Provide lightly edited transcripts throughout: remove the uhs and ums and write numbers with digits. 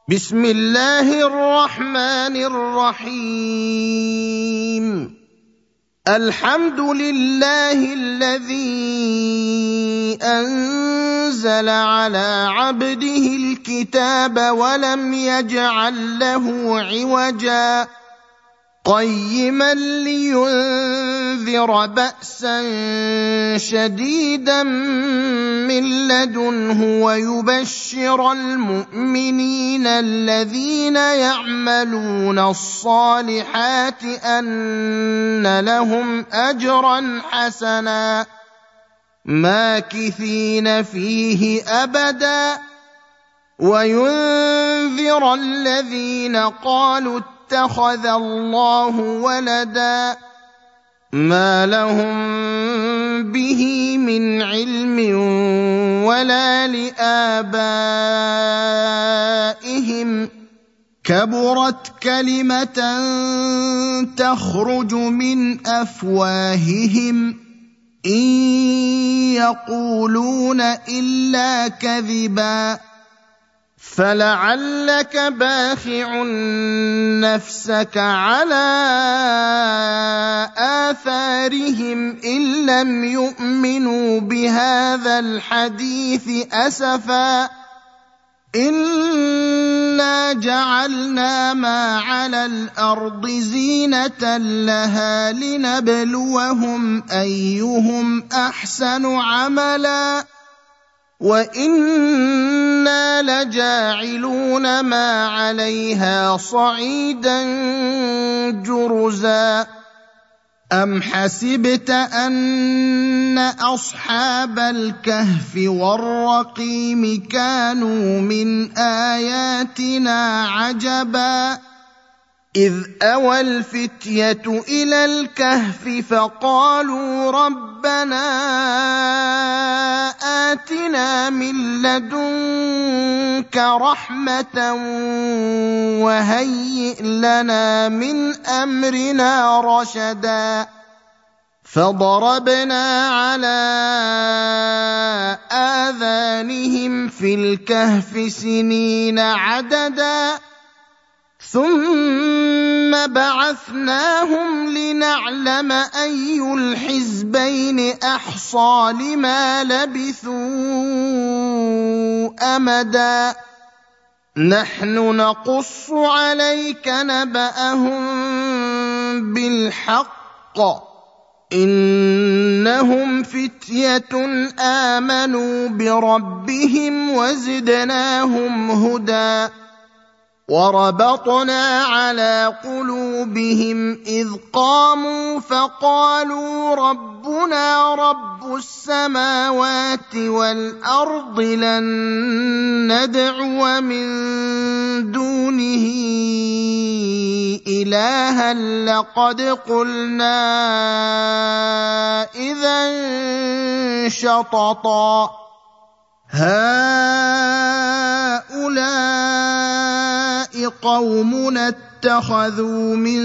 بسم الله الرحمن الرحيم. الحمد لله الذي أنزل على عبده الكتاب ولم يجعل له عوجا قيما لينذر بأسا شديدا من لدنه ويبشر المؤمنين الذين يعملون الصالحات أن لهم أجرا حسنا ماكثين فيه أبدا وينذر الذين قالوا اتخذ الله ولدا ما لهم به من علم ولا لآبائهم كبرت كلمة تخرج من أفواههم إن يقولون إلا كذبا فلعلك باخع نفسك على آثارهم إن لم يؤمنوا بهذا الحديث أسفا إنا جعلنا ما على الأرض زينة لها لنبلوهم أيهم أحسن عملا وإنا لجاعلون ما عليها صعيدا جرزا أم حسبت أن أصحاب الكهف والرقيم كانوا من آياتنا عجبا إذ أوى الفتية إلى الكهف فقالوا ربنا آتنا من لدنك رحمة وهيئ لنا من أمرنا رشدا فضربنا على آذانهم في الكهف سنين عددا ثم بعثناهم لنعلم أي الحزبين أحصى لما لبثوا أمدا نحن نقص عليك نبأهم بالحق إنهم فتية آمنوا بربهم وزدناهم هدى وربطنا على قلوبهم إذ قاموا فقالوا ربنا رب السماوات والأرض لن ندعو من دونه إلها لقد قلنا إذا شططا هؤلاء قومنا اتخذوا من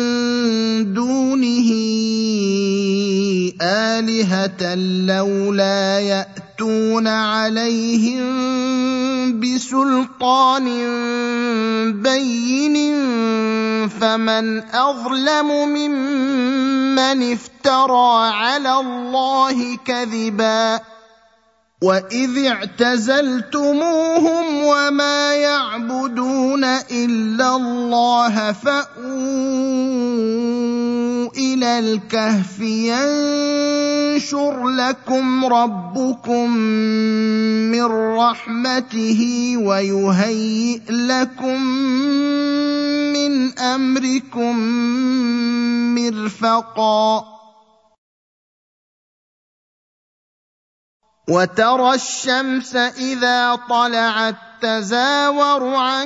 دونه آلهة لولا يأتون عليهم بسلطان بين فمن أظلم ممن افترى على الله كذبا وإذ اعتزلتموهم وما يعبدون إلا الله فأووا إلى الكهف ينشر لكم ربكم من رحمته ويهيئ لكم من أمركم مرفقا وترى الشمس إذا طلعت تزاور عن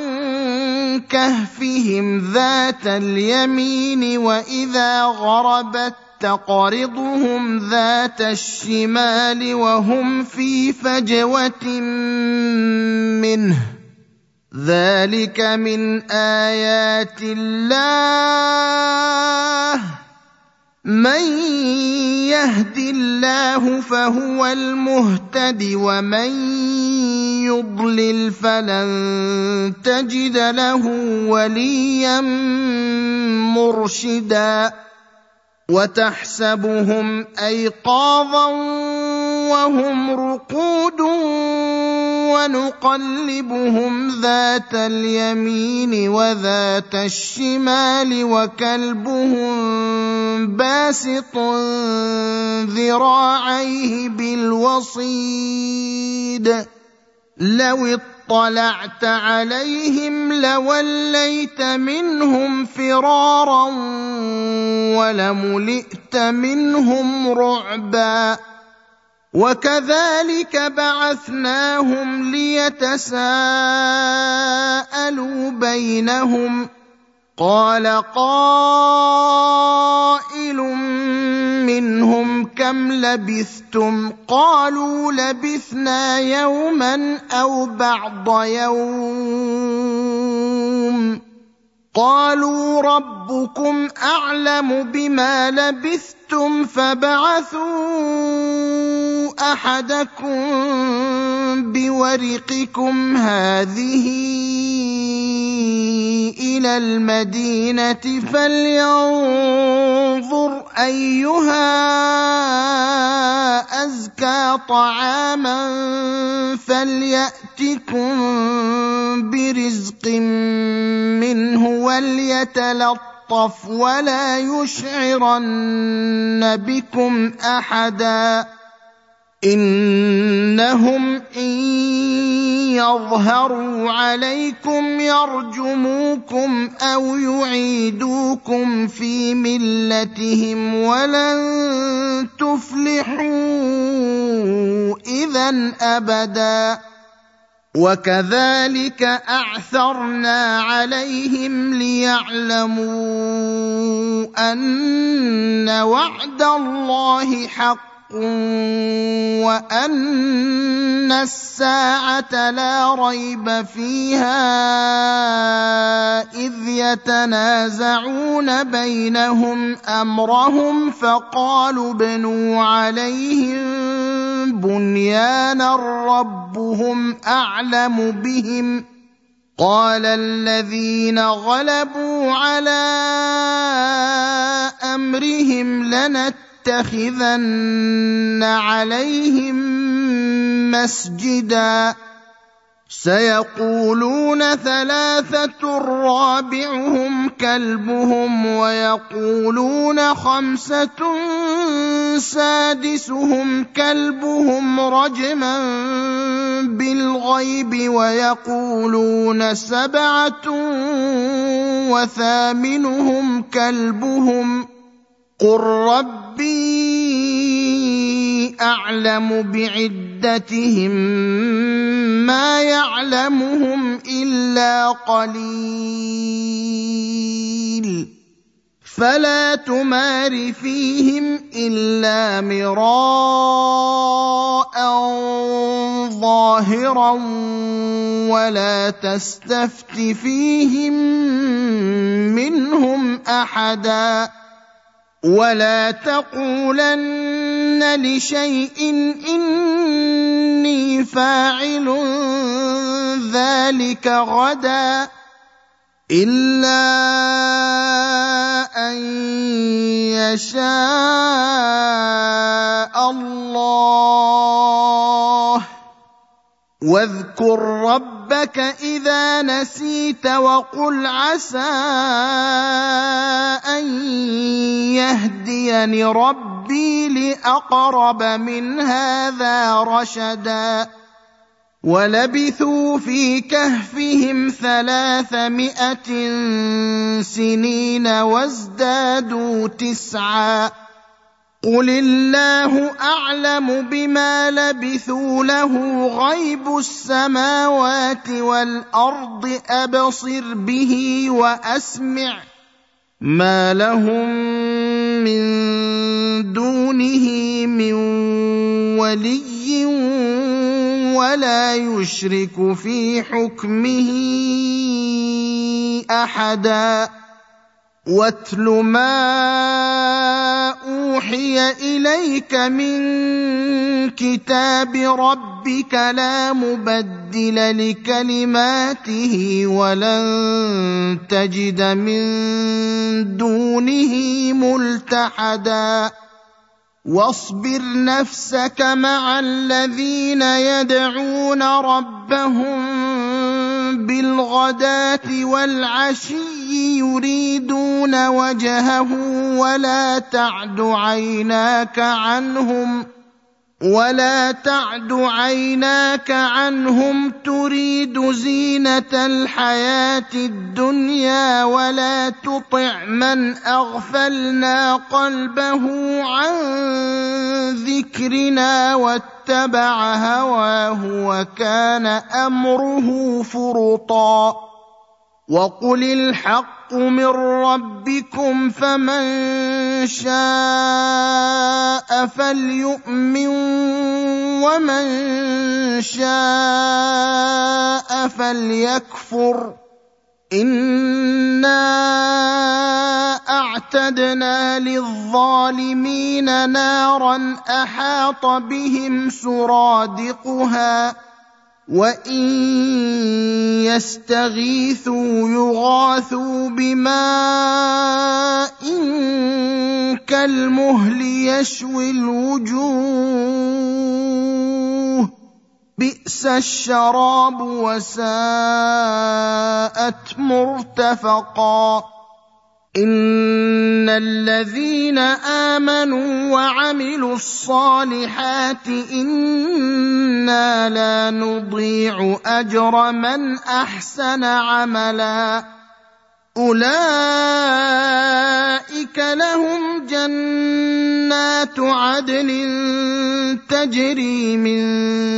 كهفهم ذات اليمين وإذا غربت تقرضهم ذات الشمال وهم في فجوة منه ذلك من آيات الله من يهد الله فهو المهتد ومن يضلل فلن تجد له وليا مرشدا وتحسبهم أيقاظا وهم رقود ونقلبهم ذات اليمين وذات الشمال وكلبهم باسط ذراعيه بالوصيد لو اطلعت عليهم لوليت منهم فرارا ولملئت منهم رعبا وكذلك بعثناهم ليتساءلوا بينهم قال قائل منهم كم لبثتم قالوا لبثنا يوما أو بعض يوم قالوا ربكم أعلم بما لبثتم فابعثوا أحدكم بورقكم هذه إلى المدينة فلينظر أيها أزكى طعاما فليأتكم برزق منه وليتلطف ولا يشعرن بكم أحدا إنهم إن يظهروا عليكم يرجموكم أو يعيدوكم في ملتهم ولن تفلحوا إذن أبدا وكذلك أعثرنا عليهم ليعلموا أن وعد الله حق وأن الساعة لا ريب فيها إذ يتنازعون بينهم أمرهم فقالوا ابنوا عليهم بنيانا ربهم أعلم بهم قال الذين غلبوا على أمرهم لنتخذن عليهم مسجدا سيقولون ثلاثة رابعهم كلبهم ويقولون خمسة سادسهم كلبهم رجما بالغيب ويقولون سبعة وثامنهم كلبهم قل ربي أعلم بعدتهم ما يعلمهم إلا قليل فلا تمار فيهم إلا مراء ظاهرا ولا تستفت فيهم منهم أحدا ولا تقولن لشيء إني فاعل ذلك غدا إلا أن يشاء الله واذكر ربك إذا نسيت وقل عسى أن يهديني ربي لأقرب من هذا رشدا ولبثوا في كهفهم 300 سنين وازدادوا 9 قل الله أعلم بما لبثوا له غيب السماوات والأرض أبصر به وأسمع ما لهم من دونه من ولي ولا يشرك في حكمه أحدا واتل ما أوحي إليك من كتاب ربك لا مبدل لكلماته ولن تجد من دونه ملتحدا واصبر نفسك مع الذين يدعون ربهم بالغداة والعشي يريدون وجهه ولا تعد عيناك عنهم تريد زينة الحياة الدنيا ولا تطع من أغفلنا قلبه عن ذكرنا واتبع هواه وكان أمره فرطا وقل الحق من ربكم فمن شاء فليؤمن ومن شاء فليكفر إنا أعتدنا للظالمين نارا أحاط بهم سرادقها وإن يستغيثوا يغاثوا بماء كالمهل يشوي الوجوه بئس الشراب وساءت مرتفقا إن الذين آمنوا وعملوا الصالحات إنا لا نضيع أجر من أحسن عملا أولئك لهم جنات عدن تجري من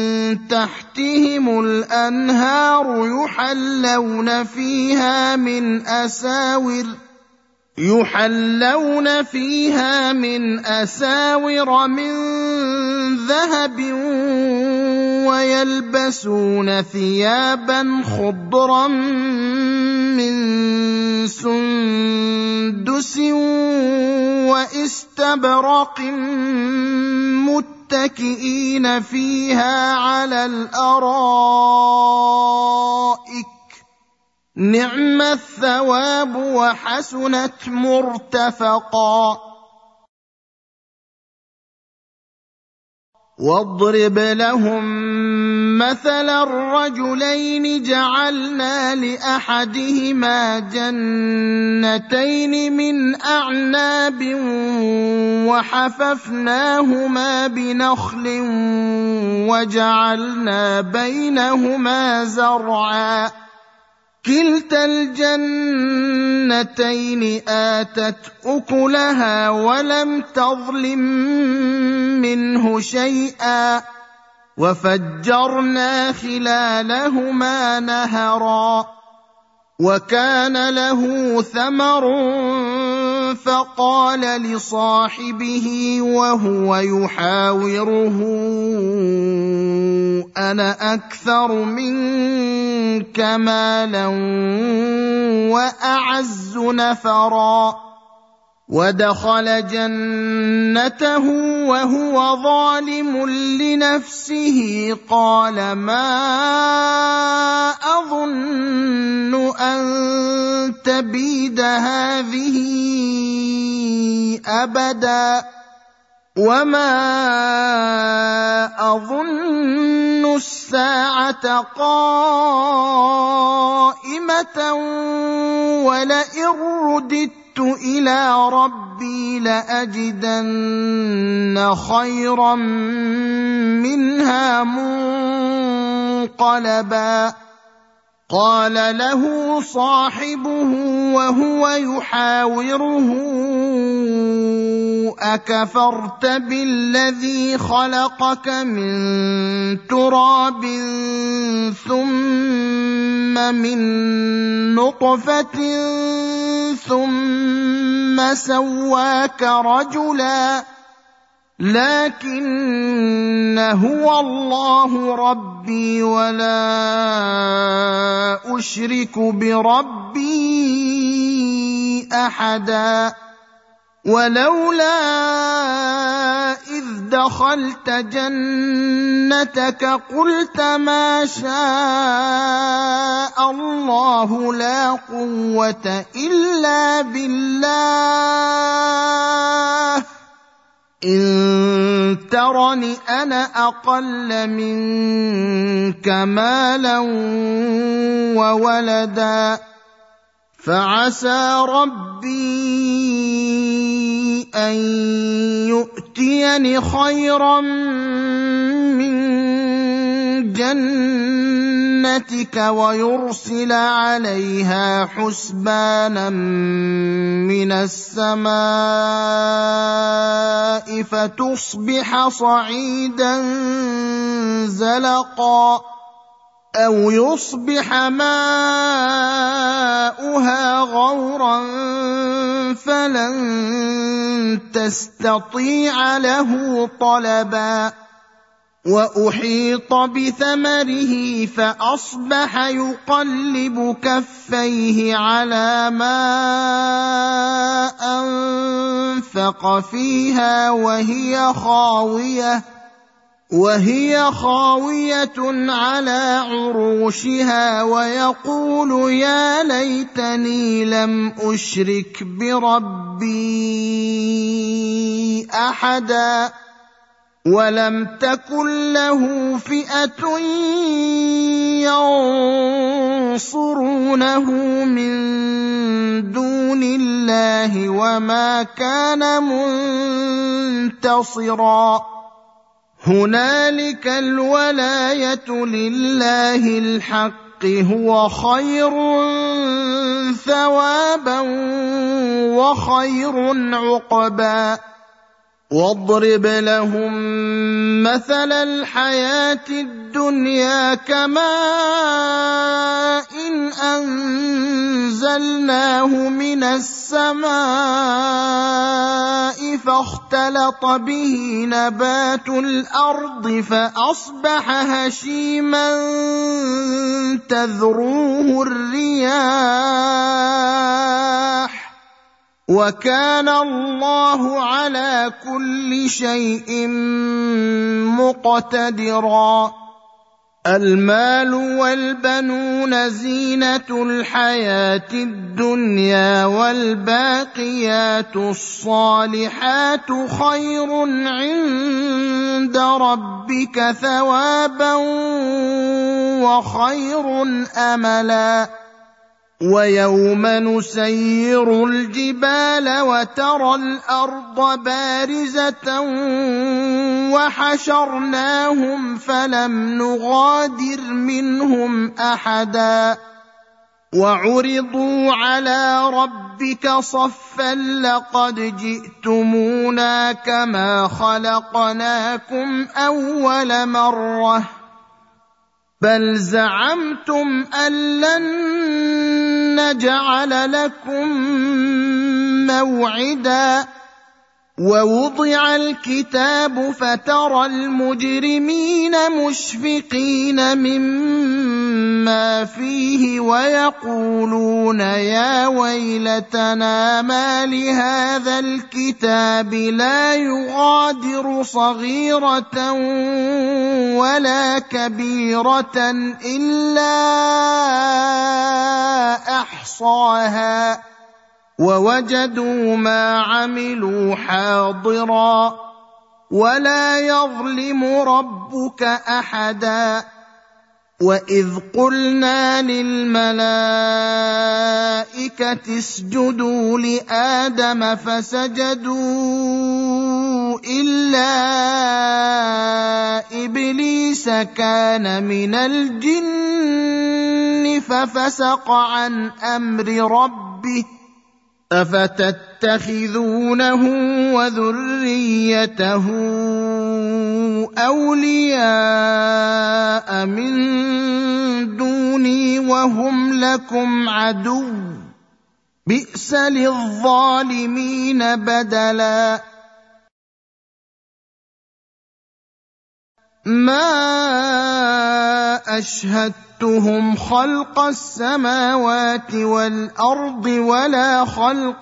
تحتهم الأنهار يحلون فيها من أساور من ذهب ويلبسون ثيابا خضرا من سندس واستبرق متكئين فيها على الأرائك نعم الثواب وحسنت مرتفقا واضرب لهم مثلا الرجلين جعلنا لأحدهما جنتين من أعناب وحففناهما بنخل وجعلنا بينهما زرعا كلتا الجنتين آتت أكلها ولم تظلم منه شيئا وفجرنا خلالهما نهرا وكان له ثمر فقال لصاحبه وهو يحاوره أنا أكثر منك مالا وأعز نفرا ودخل جنته وهو ظالم لنفسه قال ما أظن أن تبيد هذه أبدا وما أظن الساعة قائمة ولئن رددت إلى ربي لأجدن خيرا منها منقلبا قال له صاحبه وهو يحاوره أكفرت بالذي خلقك من تراب ثم من نطفة ثم سواك رجلا لكن هو الله ربي ولا أشرك بربي أحدا ولولا إذ دخلت جنتك قلت ما شاء الله لا قوة إلا بالله إن ترني أنا أقل منك مالا وولدا فعسى ربي أن يؤتيني خيرا من جنتك ويرسل عليها حسبانا من السماء فتصبح صعيدا زلقا أو يصبح ماؤها غورا فلن تستطيع له طلبا وأحيط بثمره فأصبح يقلب كفيه على ما أنفق فيها وهي خاوية على عروشها ويقول يا ليتني لم أشرك بربي أحدا ولم تكن له فئة ينصرونه من دون الله وما كان منتصرا هنالك الولاية لله الحق هو خير ثوابا وخير عقبا واضرب لهم مثل الحياة الدنيا كماء إن أنزلناه من السماء فاختلط به نبات الأرض فأصبح هشيما تذروه الرياح وكان الله على كل شيء مقتدرا المال والبنون زينة الحياة الدنيا والباقيات الصالحات خير عند ربك ثوابا وخير أملا ويوم نسير الجبال وترى الأرض بارزة وحشرناهم فلم نغادر منهم أحدا وعرضوا على ربك صفا لقد جئتمونا كما خلقناكم أول مرة بل زعمتم أن لن نجعل لكم موعدا ووضع الكتاب فترى المجرمين مشفقين مما فيه ويقولون يا ويلتنا ما لهذا الكتاب لا يغادر صغيرة ولا كبيرة إلا أحصاها ووجدوا ما عملوا حاضرا ولا يظلم ربك أحدا وإذ قلنا للملائكة اسجدوا لآدم فسجدوا إلا إبليس كان من الجن ففسق عن أمر ربه أفتتخذونه وذريته أولياء من دوني وهم لكم عدو بئس للظالمين بدلا ما أشهدتهم خلق السماوات والأرض ولا خلق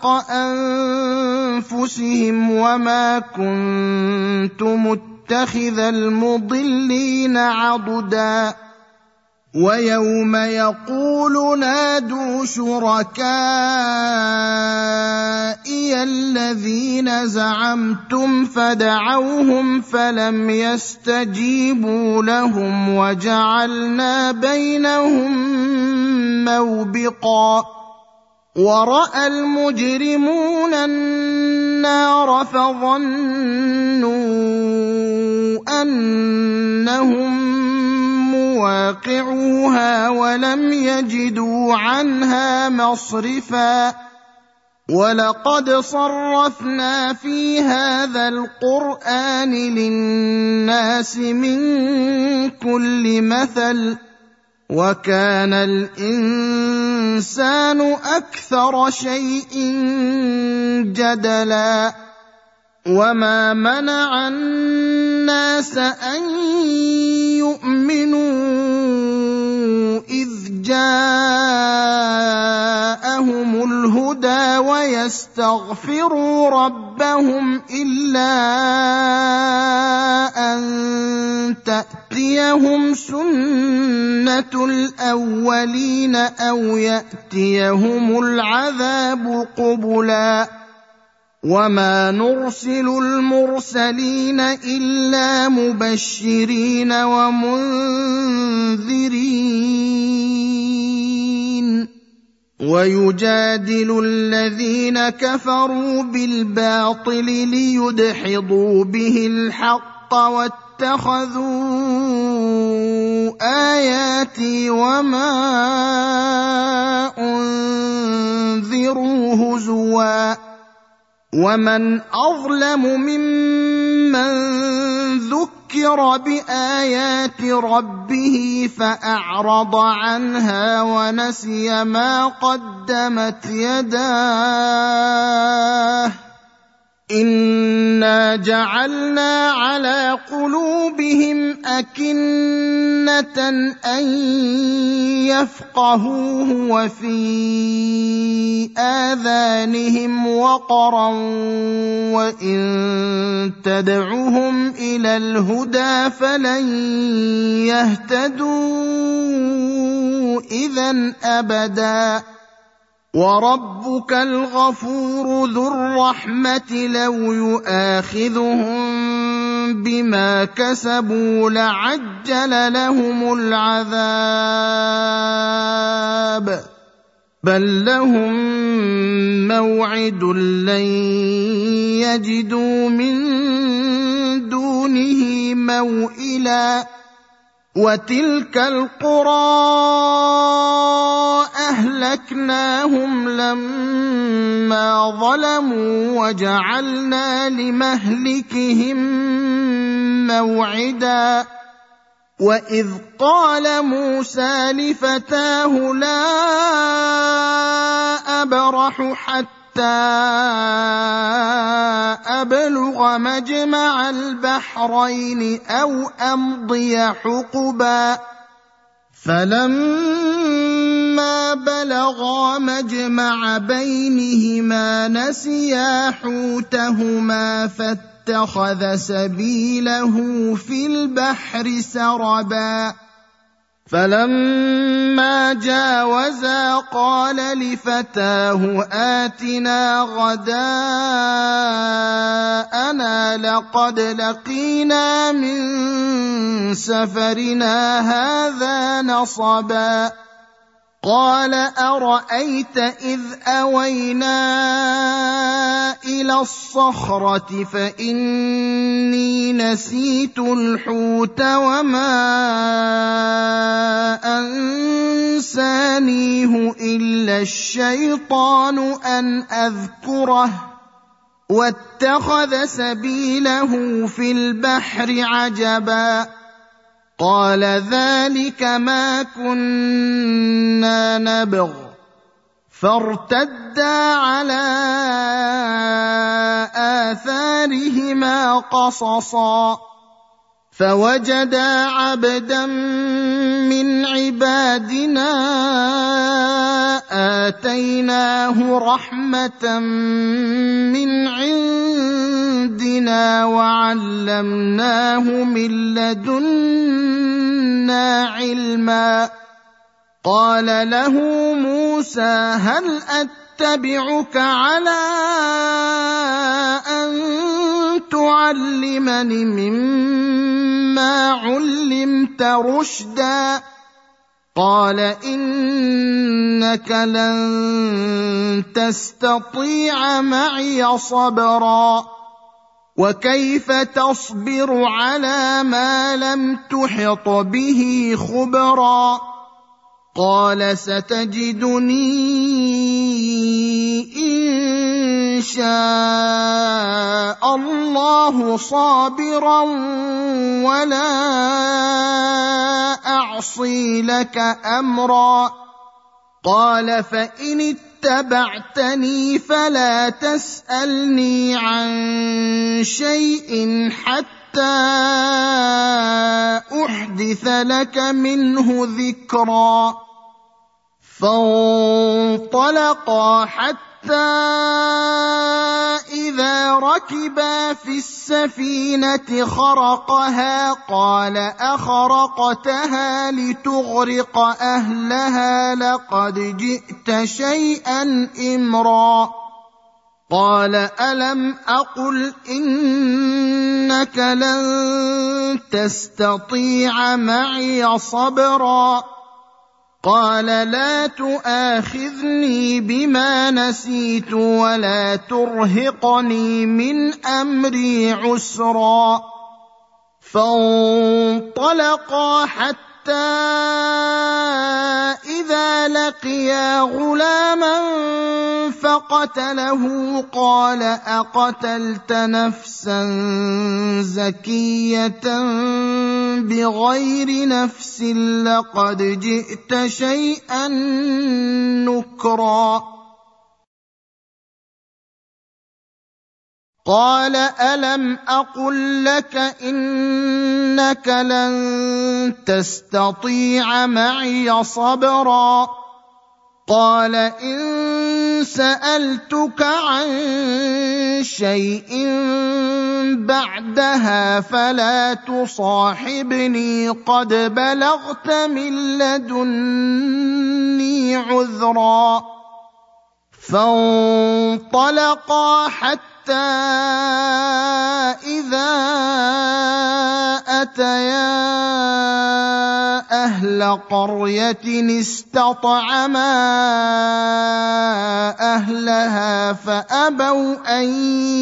أنفسهم وما كنت متخذ المضلين عضدا ويوم يقول نادوا شركائي الذين زعمتم فدعوهم فلم يستجيبوا لهم وجعلنا بينهم موبقا ورأى المجرمون النار فظنوا أنهم مواقعوها ولم يجدوا عنها مصرفا ولقد صرفنا في هذا القرآن للناس من كل مثل وكان الإنسان أكثر شيء جدلا وما منع الناس أن يؤمنوا إذ جاءهم الهدى ويستغفروا ربهم إلا أن تأتيهم سنة الأولين أو يأتيهم العذاب قبلا وما نرسل المرسلين إلا مبشرين ومنذرين ويجادل الذين كفروا بالباطل ليدحضوا به الحق واتخذوا آياتي وما أنذروا هزوا ومن أظلم ممن ذكر بآيات ربه فأعرض عنها ونسي ما قدمت يداه إنا جعلنا على قلوبهم أكنة أن يفقهوه وفي آذانهم وقرا وإن تدعهم إلى الهدى فلن يهتدوا إذن أبدا وربك الغفور ذو الرحمة لو يؤاخذهم بما كسبوا لعجل لهم العذاب بل لهم موعد لن يجدوا من دونه موئلا وتلك القرى أهلكناهم لما ظلموا وجعلنا لمهلكهم موعدا وإذ قال موسى لفتاه لا أبرح حتى أبلغ مجمع البحرين أو أمضي حقبا فلما بلغا مجمع بينهما نسيا حوتهما فاتخذ سبيله في البحر سربا فلما جاوزا قال لفتاه آتنا غداءنا لقد لقينا من سفرنا هذا نصبا قال أرأيت إذ أوينا إلى الصخرة فإني نسيت الحوت وما أنسانيه إلا الشيطان أن أذكره واتخذ سبيله في البحر عجبا قال ذلك ما كنا نبغ فارتدا على آثارهما قصصا فوجدا عبدا من عبادنا آتيناه رحمة من عندنا وعلمناه من لدنا علما. قال له موسى هل أتبعك على أن تعلمني مما علمت رشدا؟ قال إنك لن تستطيع معي صبرا وكيف تصبر على ما لم تحط به خبرا؟ قال ستجدني إن شاء الله صابرا ولا أعصي لك أمرا. قال فإن اتبعتني فلا تسألني عن شيء حتى أحدث لك منه ذكرا. فانطلقا حتى إذا ركبا في السفينة خرقها قال أخرقتها لتغرق أهلها لقد جئت شيئا إمرا. قال ألم أقل إنك لن تستطيع معي صبرا؟ قال لا تؤاخذني بما نسيت ولا ترهقني من أمري عسرا. فانطلقا حتى إذا لقيا غلاما فقتله قال أقتلت نفسا زكية بغير نفس لقد جئت شيئا نكرا. قال ألم أقل لك إنك لن تستطيع معي صبرا؟ قال إن سألتك عن شيء بعدها فلا تصاحبني قد بلغت من لدني عذرا. فانطلقا حتى إذا أتيا أهل قرية استطعما أهلها فأبوا أن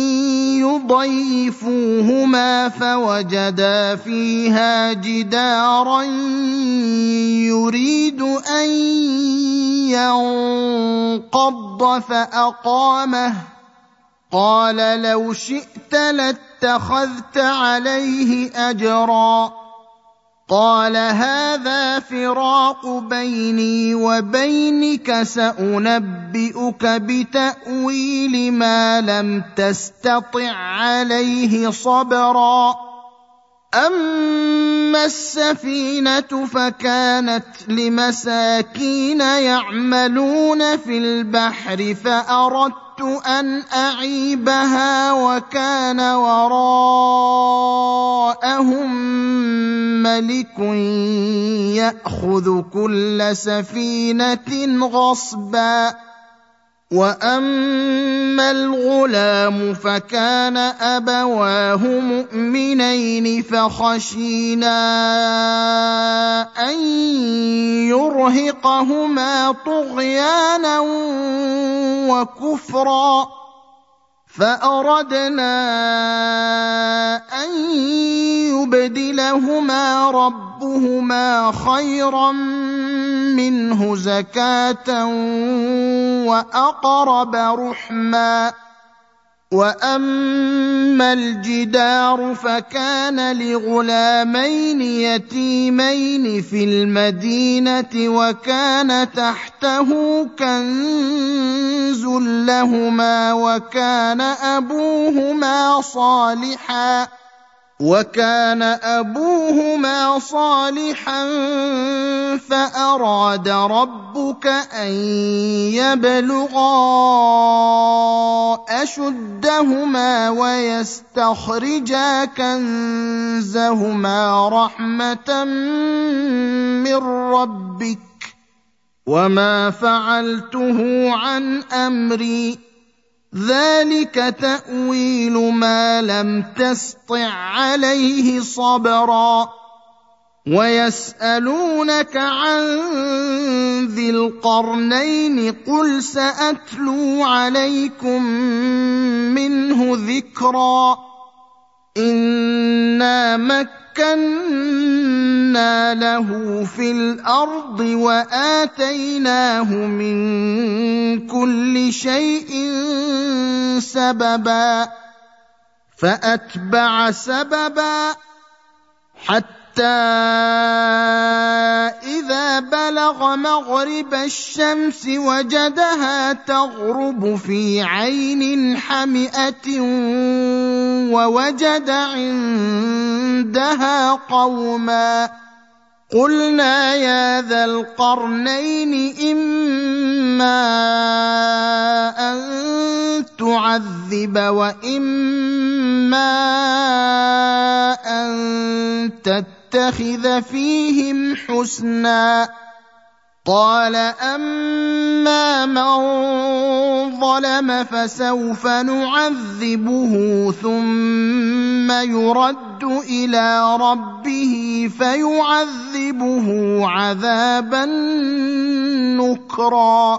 يضيفوهما فوجدا فيها جدارا يريد أن ينقض فأقامه. قال لو شئت لاتخذت عليه أجرا. قال هذا فراق بيني وبينك سأنبئك بتأويل ما لم تستطع عليه صبرا. أما السفينة فكانت لمساكين يعملون في البحر فأردت أن أعيبها وكان وراءهم ملك يأخذ كل سفينة غصبا. وأما الغلام فكان أبواه مؤمنين فخشينا أن يرهقهما طغيانا وكفرا فأردنا أن يبدلهما ربهما خيرا منه زكاة وأقرب رحما. وأما الجدار فكان لغلامين يتيمين في المدينة وكان تحته كنز لهما وكان أبوهما صالحا وكان أبوهما صالحا فأراد ربك أن يبلغا أشدهما ويستخرجا كنزهما رحمة من ربك وما فعلته عن أمري ذلك تأويل ما لم تسطع عليه صبرا ويسألونك عن ذي القرنين قل سأتلو عليكم منه ذكرا إنا مكنا له في الأرض وآتيناه من كل شيء سببا فأتبع سببا حتى إذا بلغ مغرب الشمس وجدها تغرب في عين حمئة ووجد عندها قوما قلنا يا ذا القرنين إما أن تعذب وإما أن تتخذ فيهم حسنا قال أما من ظلم فسوف نعذبه ثم يرد إلى ربه فيعذبه عذابا نكرا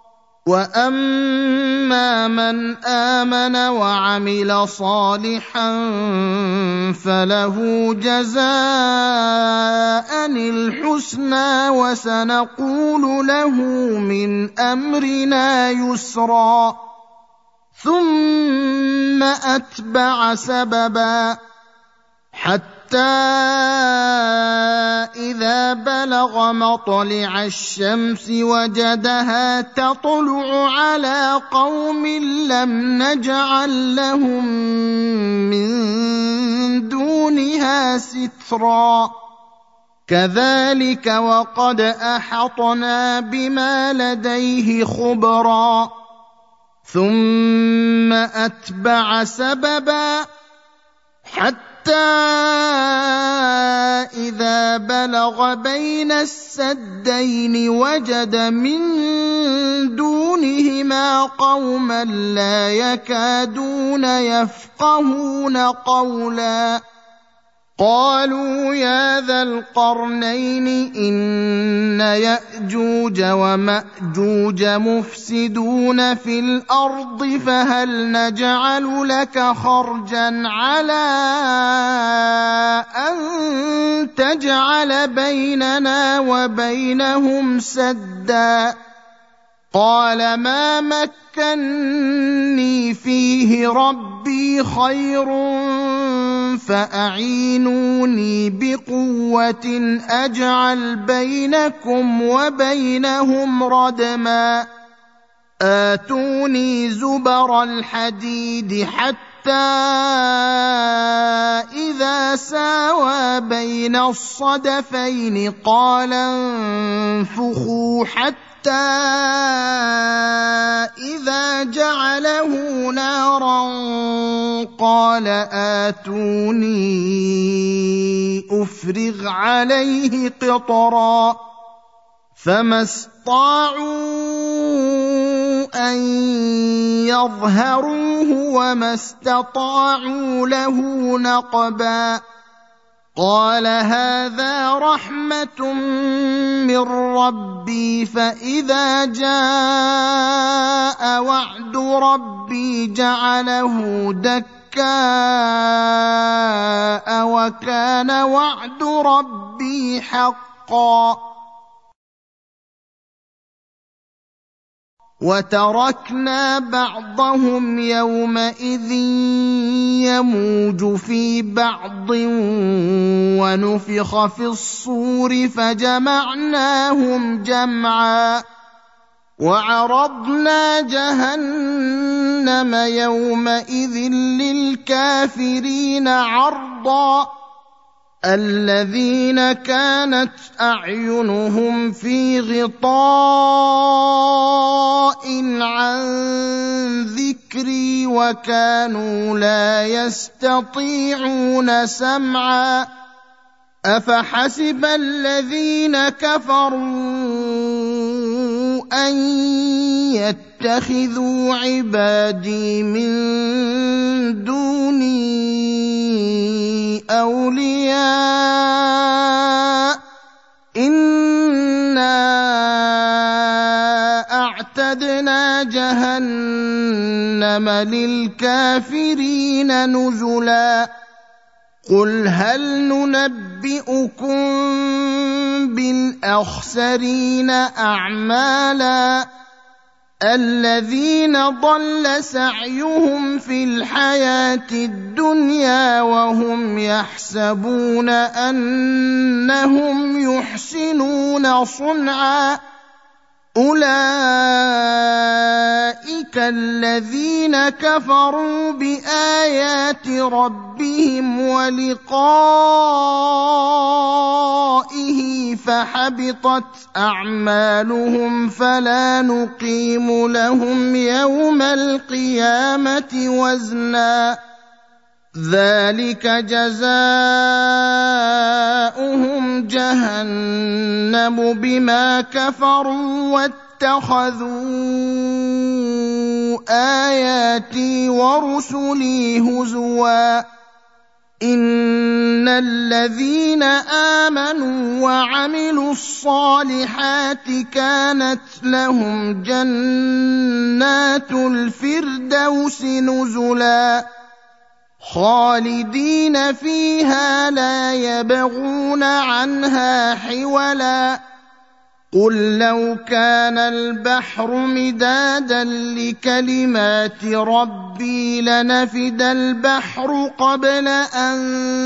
وأما من آمن وعمل صالحا فله جزاء الحسنى وسنقول له من أمرنا يسرا ثم أتبع سببا حتى إذا بلغ مطلع الشمس وجدها تطلع على قوم لم نجعل لهم من دونها سترا كذلك وقد أحطنا بما لديه خبرا ثم أتبع سببا حتى إذا بلغ بين السدين وجد من دونهما قوما لا يكادون يفقهون قولا قالوا يا ذا القرنين إن يأجوج ومأجوج مفسدون في الأرض فهل نجعل لك خرجا على أن تجعل بيننا وبينهم سدا قال ما مكني فيه ربي خير فأعينوني بقوة أجعل بينكم وبينهم ردما آتوني زبر الحديد حتى إذا ساوى بين الصدفين قال انفخوا حتى إذا جعله نارا قال آتوني أفرغ عليه قطرا فما استطاعوا أن يظهروه وما استطاعوا له نقبا قال هذا رحمة من ربي فإذا جاء وعد ربي جعله دكاء وكان وعد ربي حقا وتركنا بعضهم يومئذ يموج في بعض ونفخ في الصور فجمعناهم جمعا وعرضنا جهنم يومئذ للكافرين عرضا الذين كانت أعينهم في غطاء عن ذكري وكانوا لا يستطيعون سمعا أفحسب الذين كفروا أن يتخذوا عبادي من دوني أولياء إنا أعتدنا جهنم للكافرين نزلا قل هل ننبئكم بالأخسرين أعمالا الذين ضل سعيهم في الحياة الدنيا وهم يحسبون أنهم يحسنون صنعا أولئك الذين كفروا بآيات ربهم ولقائه فحبطت أعمالهم فلا نقيم لهم يوم القيامة وزنا ذلك جزاؤهم جهنم بما كفروا واتخذوا آياتي ورسلي هزوا إن الذين آمنوا وعملوا الصالحات كانت لهم جنات الفردوس نزلا خالدين فيها لا يبغون عنها حولا قل لو كان البحر مدادا لكلمات ربي لنفد البحر قبل أن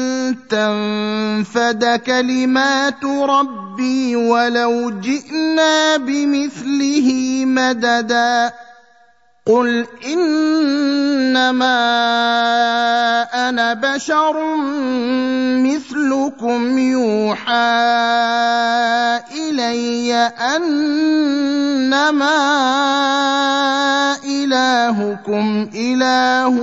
تنفد كلمات ربي ولو جئنا بمثله مددا قل إنما أنا بشر مثلكم يوحى إلي أنما إلهكم إله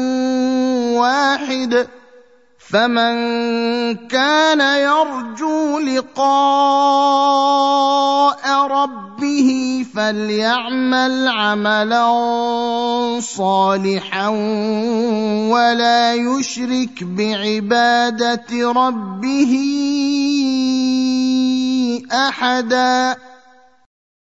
واحد فمن كان يرجو لقاء ربه فليعمل عملا صالحا ولا يشرك بعبادة ربه أحدا.